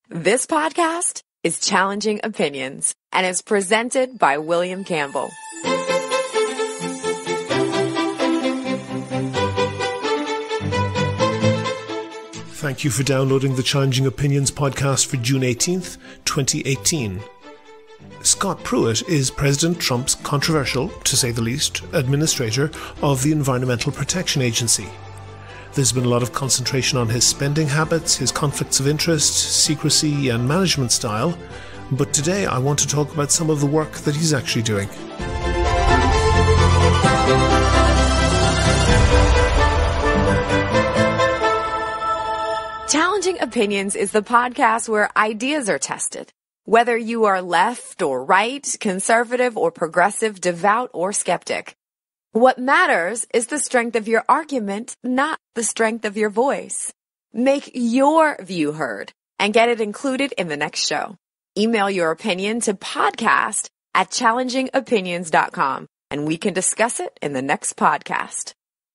This podcast is Challenging Opinions and is presented by William Campbell. Thank you for downloading the Challenging Opinions podcast for June 18th, 2018. Scott Pruitt is President Trump's controversial, to say the least, administrator of the Environmental Protection Agency. There's been a lot of concentration on his spending habits, his conflicts of interest, secrecy and management style, but today I want to talk about some of the work that he's actually doing. Challenging Opinions is the podcast where ideas are tested. Whether you are left or right, conservative or progressive, devout or skeptic. What matters is the strength of your argument, not the strength of your voice. Make your view heard and get it included in the next show. Email your opinion to podcast@challengingopinions.com and we can discuss it in the next podcast.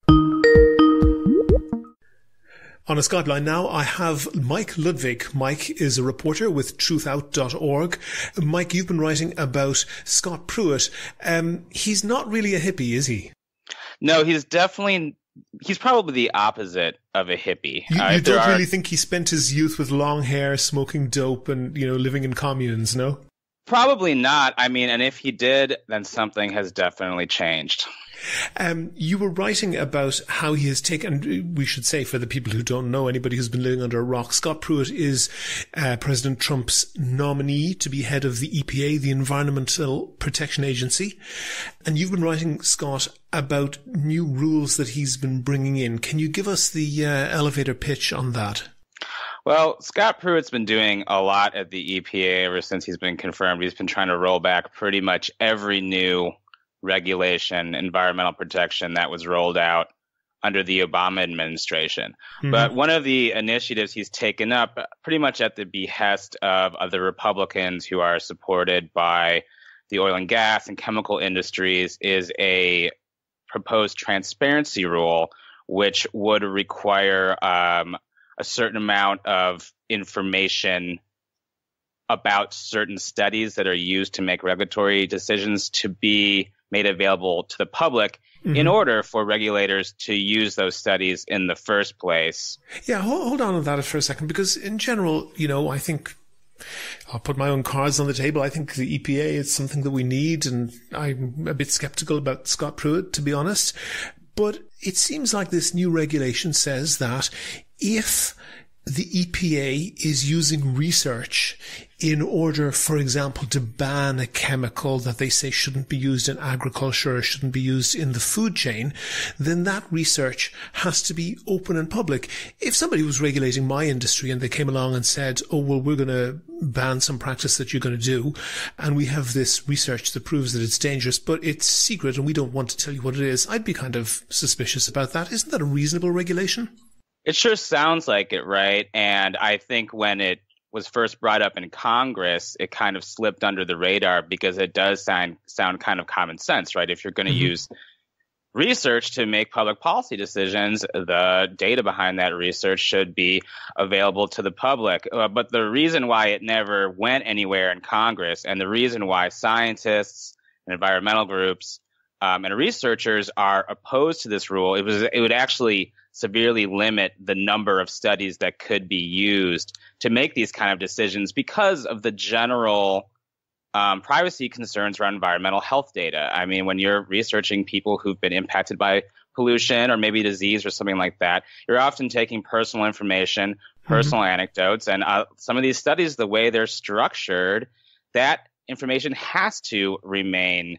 On a Skype line now, I have Mike Ludwig. Mike is a reporter with truthout.org. Mike, you've been writing about Scott Pruitt. He's not really a hippie, is he? No, he's probably the opposite of a hippie. You don't really think he spent his youth with long hair, smoking dope and, living in communes, no? Probably not. And if he did, then something has definitely changed. You were writing about how he has taken, we should say for the people who don't know, anybody who's been living under a rock, Scott Pruitt is President Trump's nominee to be head of the EPA, the Environmental Protection Agency. And you've been writing, Scott, about new rules that he's been bringing in. Can you give us the elevator pitch on that? Well, Scott Pruitt's been doing a lot at the EPA ever since he's been confirmed. He's been trying to roll back pretty much every new regulation, environmental protection that was rolled out under the Obama administration. Mm-hmm. But one of the initiatives he's taken up pretty much at the behest of the Republicans who are supported by the oil and gas and chemical industries is a proposed transparency rule, which would require a certain amount of information about certain studies that are used to make regulatory decisions to be made available to the public in order for regulators to use those studies in the first place. Yeah, hold on that for a second, because in general, I think I'll put my own cards on the table. I think the EPA is something that we need, and I'm a bit skeptical about Scott Pruitt, to be honest. But it seems like this new regulation says that if the EPA is using research in order, for example, to ban a chemical that they say shouldn't be used in agriculture or shouldn't be used in the food chain, then that research has to be open and public. If somebody was regulating my industry and they came along and said, oh, well, we're going to ban some practice that you're going to do, and we have this research that proves that it's dangerous, but it's secret and we don't want to tell you what it is, I'd be kind of suspicious about that. Isn't that a reasonable regulation? It sure sounds like it, right? And I think when it was first brought up in Congress, it kind of slipped under the radar because it does sound kind of common sense, right? If you're going to use research to make public policy decisions, the data behind that research should be available to the public. But the reason why it never went anywhere in Congress, and the reason why scientists and environmental groups and researchers are opposed to this rule, it would actually severely limit the number of studies that could be used to make these kind of decisions because of the general privacy concerns around environmental health data. When you're researching people who've been impacted by pollution or maybe disease or something like that, you're often taking personal information, personal anecdotes, and some of these studies, the way they're structured, that information has to remain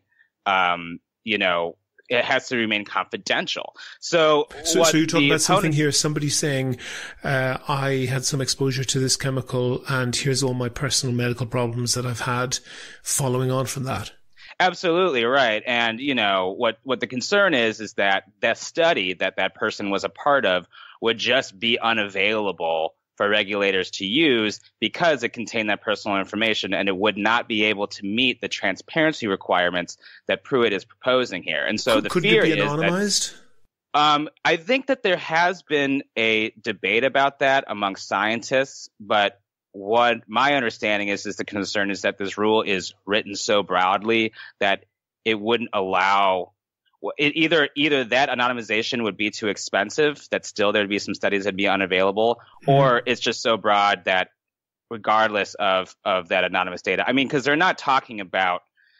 it has to remain confidential. So you're talking about something here, somebody saying, I had some exposure to this chemical and here's all my personal medical problems that I've had following on from that. Absolutely right. And, what the concern is that that study that person was a part of would just be unavailable for regulators to use because it contained that personal information, and it would not be able to meet the transparency requirements that Pruitt is proposing here. And so the fear is anonymized? I think that there has been a debate about that among scientists, but what my understanding is the concern is that this rule is written so broadly that it wouldn't allow either that anonymization would be too expensive, that still there'd be some studies that'd be unavailable, or it's just so broad that regardless of that anonymous data, I mean, because they're not talking about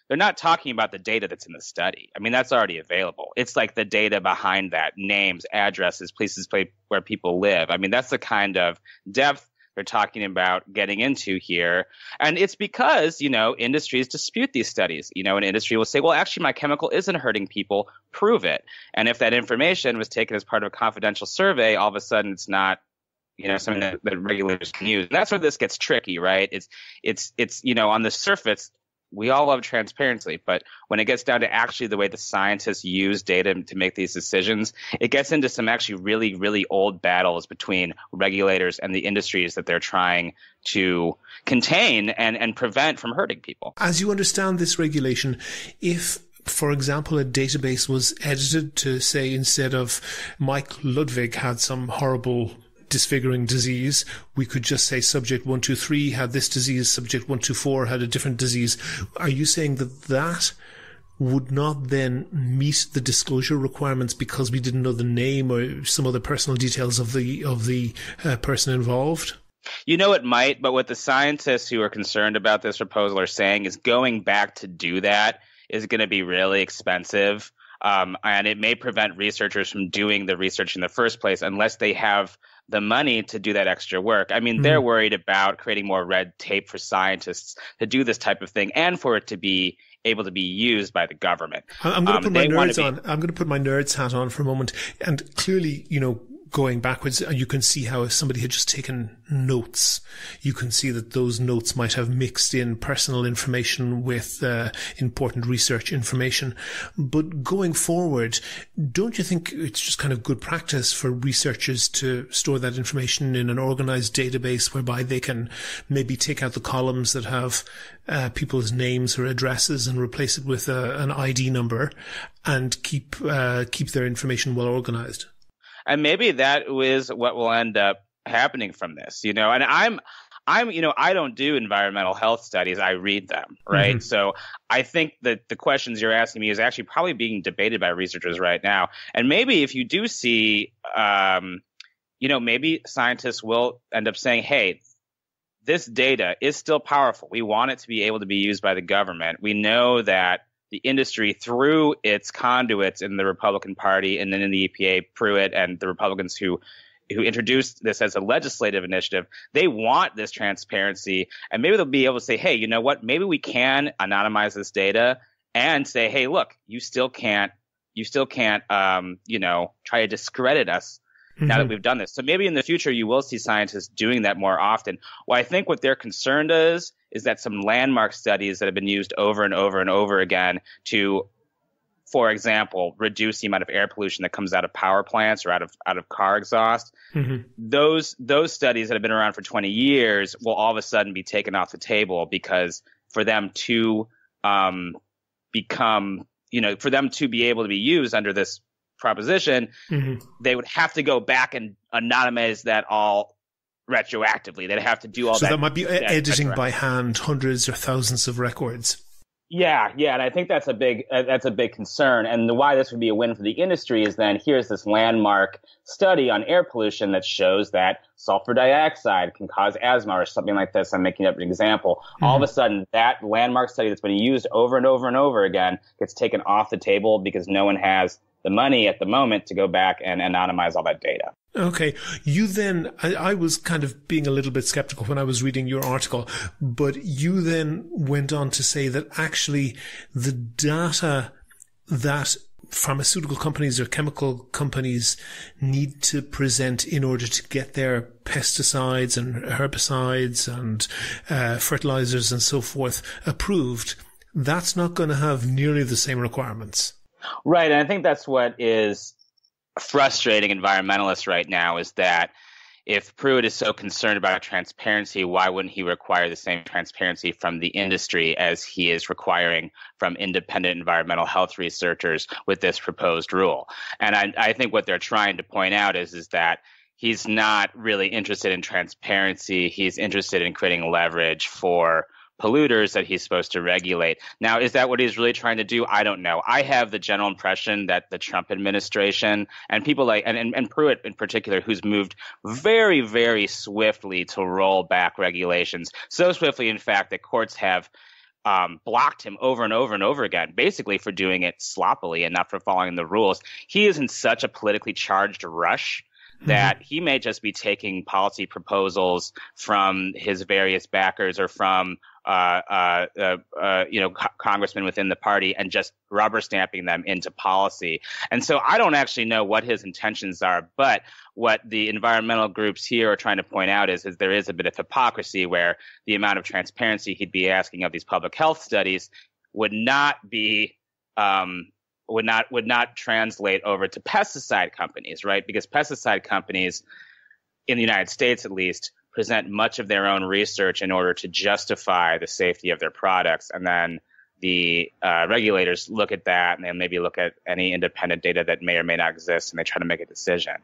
the data that's in the study. I mean, that's already available. It's like the data behind that, names, addresses, places where people live. I mean, that's the kind of depth they're talking about getting into here. And it's because, industries dispute these studies. An industry will say, well, actually, my chemical isn't hurting people. Prove it. And if that information was taken as part of a confidential survey, all of a sudden it's not, something that regulators can use. And that's where this gets tricky, right? It's on the surface, we all love transparency, but when it gets down to actually the way the scientists use data to make these decisions, it gets into some actually really, really old battles between regulators and the industries that they're trying to contain and prevent from hurting people. As you understand this regulation, if, for example, a database was edited to say instead of Mike Ludwig had some horrible disfiguring disease, we could just say subject 123 had this disease, subject 124 had a different disease. Are you saying that would not then meet the disclosure requirements because we didn't know the name or some other personal details of the person involved? It might, but what the scientists who are concerned about this proposal are saying is going back to do that is going to be really expensive. And it may prevent researchers from doing the research in the first place unless they have the money to do that extra work. I mean, they're worried about creating more red tape for scientists to do this type of thing and for it to be able to be used by the government. I'm going to put my nerds on. I'm going to put my nerds hat on for a moment. And clearly, going backwards, you can see how if somebody had just taken notes, you can see that those notes might have mixed in personal information with important research information. But going forward, don't you think it's just kind of good practice for researchers to store that information in an organized database whereby they can maybe take out the columns that have people's names or addresses and replace it with an ID number and keep their information well organized? And maybe that is what will end up happening from this, and I don't do environmental health studies. I read them, right? So I think that the questions you're asking me is actually probably being debated by researchers right now. And maybe if you do see, maybe scientists will end up saying, hey, this data is still powerful. We want it to be able to be used by the government. We know that the industry, through its conduits in the Republican Party and then in the EPA, Pruitt and the Republicans who introduced this as a legislative initiative, they want this transparency. And maybe they'll be able to say, hey, you know what? Maybe we can anonymize this data and say, hey, look, you still can't, try to discredit us now that we've done this. So maybe in the future, you will see scientists doing that more often. Well, I think what they're concerned is that some landmark studies that have been used over and over and over again to, for example, reduce the amount of air pollution that comes out of power plants or out of car exhaust. Those studies that have been around for 20 years will all of a sudden be taken off the table because for them to for them to be able to be used under this proposition, they would have to go back and anonymize that all retroactively. They'd have to do all that. So that might be editing by hand hundreds or thousands of records. Yeah, and I think that's a big concern. And why this would be a win for the industry is then here's this landmark study on air pollution that shows that sulfur dioxide can cause asthma or something like this. I'm making up an example. All of a sudden, that landmark study that's been used over and over and over again gets taken off the table because no one has the money at the moment to go back and anonymize all that data. Okay. You then, I was kind of being a little bit skeptical when I was reading your article, but you then went on to say that actually the data that pharmaceutical companies or chemical companies need to present in order to get their pesticides and herbicides and fertilizers and so forth approved, that's not going to have nearly the same requirements. Right. And I think that's what is frustrating environmentalists right now is that if Pruitt is so concerned about transparency, why wouldn't he require the same transparency from the industry as he is requiring from independent environmental health researchers with this proposed rule? And I think what they're trying to point out is that he's not really interested in transparency. He's interested in creating leverage for polluters that he's supposed to regulate. Now, is that what he's really trying to do? I don't know. I have the general impression that the Trump administration and people like and Pruitt in particular, who's moved very, very swiftly to roll back regulations, so swiftly, in fact, that courts have blocked him over and over and over again, basically for doing it sloppily and not for following the rules. He is in such a politically charged rush that he may just be taking policy proposals from his various backers or from congressmen within the party and just rubber stamping them into policy. And so I don't actually know what his intentions are, but what the environmental groups here are trying to point out is there is a bit of hypocrisy where the amount of transparency he'd be asking of these public health studies would not be would not translate over to pesticide companies, right? Because pesticide companies in the United States, at least, present much of their own research in order to justify the safety of their products. And then the regulators look at that and they maybe look at any independent data that may or may not exist and they try to make a decision.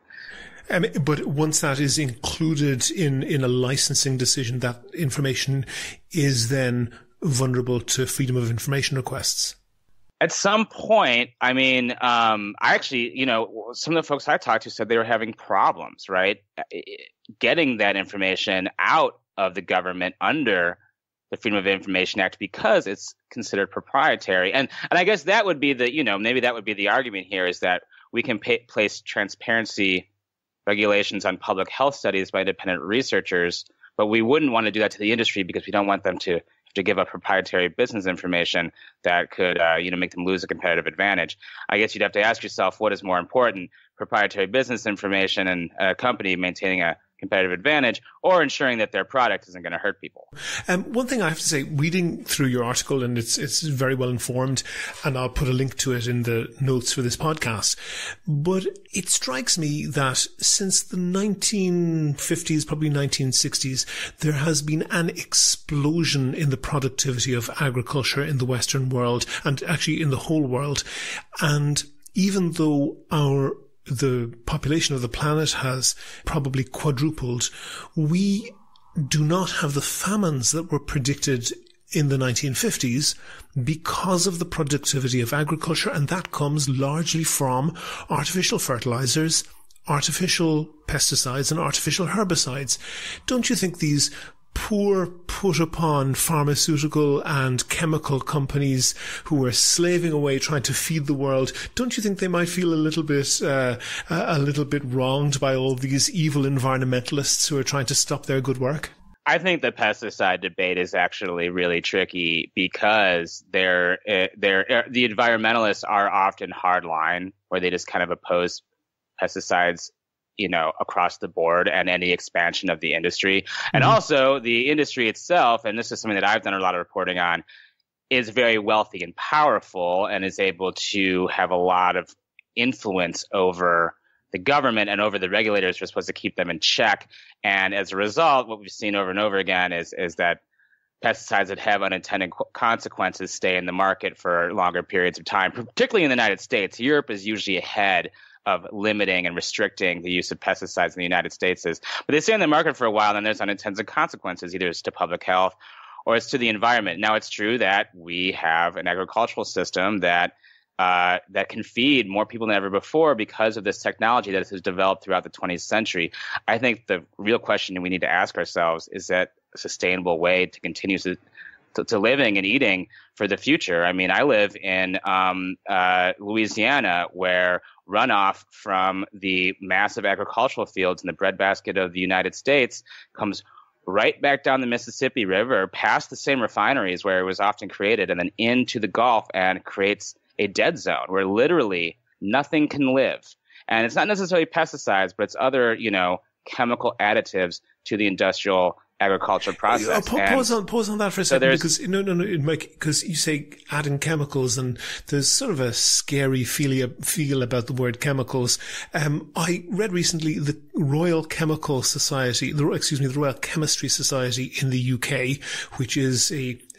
But once that is included in a licensing decision, that information is then vulnerable to freedom of information requests. At some point, I mean, I actually, some of the folks I talked to said they were having problems, right, getting that information out of the government under the Freedom of Information Act because it's considered proprietary. And I guess that would be maybe that would be the argument here is that we can place transparency regulations on public health studies by independent researchers, but we wouldn't want to do that to the industry because we don't want them to give up proprietary business information that could, make them lose a competitive advantage. I guess you'd have to ask yourself, what is more important, proprietary business information and a company maintaining a competitive advantage or ensuring that their product isn't going to hurt people? One thing I have to say, reading through your article, and it's very well informed, and I'll put a link to it in the notes for this podcast, but it strikes me that since the 1950s, probably 1960s, there has been an explosion in the productivity of agriculture in the Western world, and actually in the whole world. And even though the population of the planet has probably quadrupled, we do not have the famines that were predicted in the 1950s because of the productivity of agriculture, and that comes largely from artificial fertilizers, artificial pesticides, and artificial herbicides. Don't you think these poor put-upon pharmaceutical and chemical companies who are slaving away trying to feed the world, don't you think they might feel a little bit wronged by all these evil environmentalists who are trying to stop their good work? I think the pesticide debate is actually really tricky because the environmentalists are often hardline, where they just kind of oppose pesticides across the board and any expansion of the industry. And also the industry itself, and this is something that I've done a lot of reporting on, is very wealthy and powerful and is able to have a lot of influence over the government and over the regulators who are supposed to keep them in check. And as a result, what we've seen over and over again is that pesticides that have unintended consequences stay in the market for longer periods of time, particularly in the United States. Europe is usually ahead of limiting and restricting the use of pesticides in the United States but they stay in the market for a while, and there's unintended consequences. Either it's to public health or it's to the environment. Now, it's true that we have an agricultural system that can feed more people than ever before because of this technology that has developed throughout the 20th century. I think the real question we need to ask ourselves is that a sustainable way to continue to living and eating for the future. I mean, I live in Louisiana, where runoff from the massive agricultural fields in the breadbasket of the United States comes right back down the Mississippi River, past the same refineries where it was often created, and then into the Gulf, and creates a dead zone where literally nothing can live. And it's not necessarily pesticides, but it's other, chemical additives to the industrial agriculture process. Pause on that for a second, because no, Mike, because you say adding chemicals, and there's sort of a scary feel about the word chemicals. I read recently the Royal Chemical Society, the Royal Chemistry Society in the UK, which is a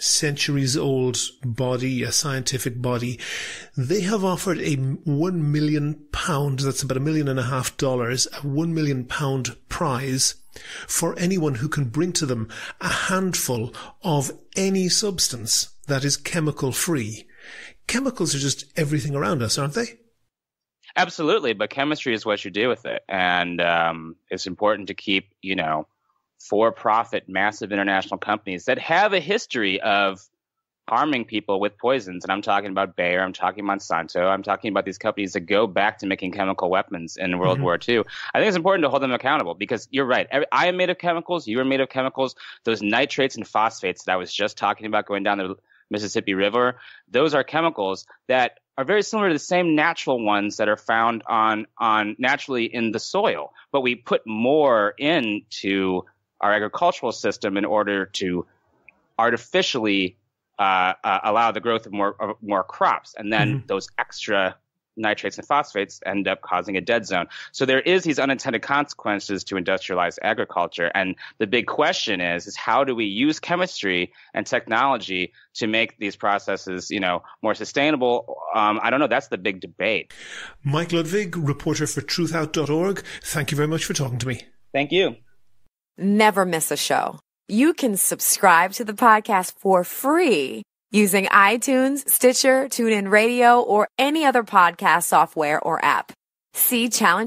centuries-old body, a scientific body. They have offered a £1 million, that's about $1.5 million, a £1 million prize for anyone who can bring to them a handful of any substance that is chemical-free. Chemicals are just everything around us, aren't they? Absolutely, but chemistry is what you do with it. And it's important to keep, for-profit, massive international companies that have a history of harming people with poisons. And I'm talking about Bayer, I'm talking Monsanto, I'm talking about these companies that go back to making chemical weapons in World War II. I think it's important to hold them accountable because you're right. I am made of chemicals, you are made of chemicals. Those nitrates and phosphates that I was just talking about going down the Mississippi River, those are chemicals that are very similar to the same natural ones that are found on naturally in the soil. But we put more into our agricultural system in order to artificially allow the growth of more crops. And then those extra nitrates and phosphates end up causing a dead zone. So there is these unintended consequences to industrialized agriculture. And the big question is how do we use chemistry and technology to make these processes, more sustainable? I don't know. That's the big debate. Mike Ludwig, reporter for truthout.org. Thank you very much for talking to me. Thank you. Never miss a show. You can subscribe to the podcast for free using iTunes, Stitcher, TuneIn Radio, or any other podcast software or app. See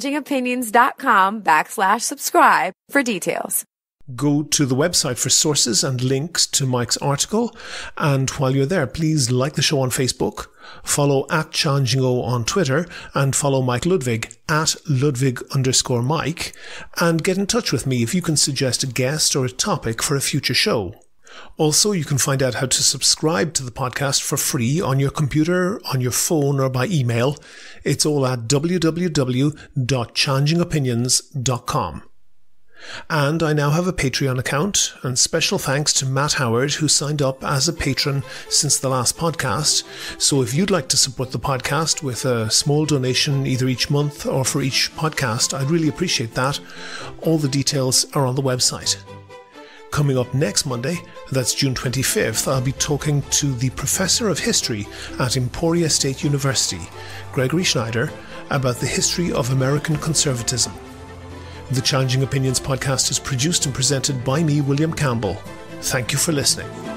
challengingopinions.com/subscribe for details. Go to the website for sources and links to Mike's article. And while you're there, please like the show on Facebook, follow @ChallengingO on Twitter, and follow Mike Ludwig @Ludwig_Mike, and get in touch with me if you can suggest a guest or a topic for a future show. Also, you can find out how to subscribe to the podcast for free on your computer, on your phone, or by email. It's all at www.challengingopinions.com. And I now have a Patreon account, and special thanks to Matt Howard, who signed up as a patron since the last podcast. So if you'd like to support the podcast with a small donation either each month or for each podcast, I'd really appreciate that. All the details are on the website. Coming up next Monday, that's June 25th, I'll be talking to the Professor of History at Emporia State University, Gregory Schneider, about the history of American conservatism. The Challenging Opinions podcast is produced and presented by me, William Campbell. Thank you for listening.